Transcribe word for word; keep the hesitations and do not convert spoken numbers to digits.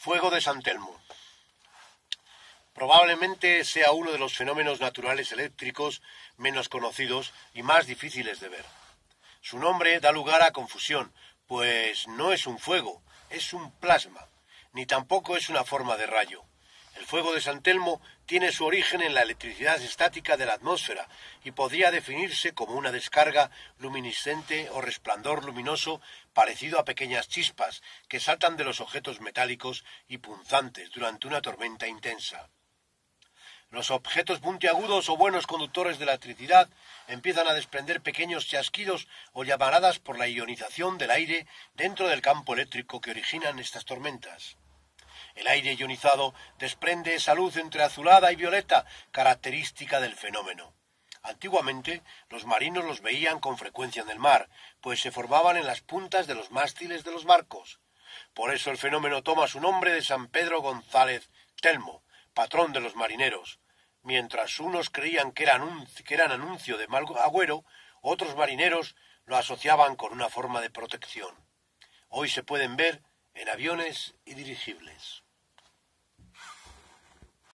Fuego de San Telmo. Probablemente sea uno de los fenómenos naturales eléctricos menos conocidos y más difíciles de ver. Su nombre da lugar a confusión, pues no es un fuego, es un plasma, ni tampoco es una forma de rayo. El fuego de San Telmo tiene su origen en la electricidad estática de la atmósfera y podría definirse como una descarga luminiscente o resplandor luminoso parecido a pequeñas chispas que saltan de los objetos metálicos y punzantes durante una tormenta intensa. Los objetos puntiagudos o buenos conductores de la electricidad empiezan a desprender pequeños chasquidos o llamaradas por la ionización del aire dentro del campo eléctrico que originan estas tormentas. El aire ionizado desprende esa luz entre azulada y violeta, característica del fenómeno. Antiguamente, los marinos los veían con frecuencia en el mar, pues se formaban en las puntas de los mástiles de los barcos. Por eso el fenómeno toma su nombre de San Pedro González Telmo, patrón de los marineros. Mientras unos creían que eran, un, que eran anuncio de mal agüero, otros marineros lo asociaban con una forma de protección. Hoy se pueden ver en aviones y dirigibles.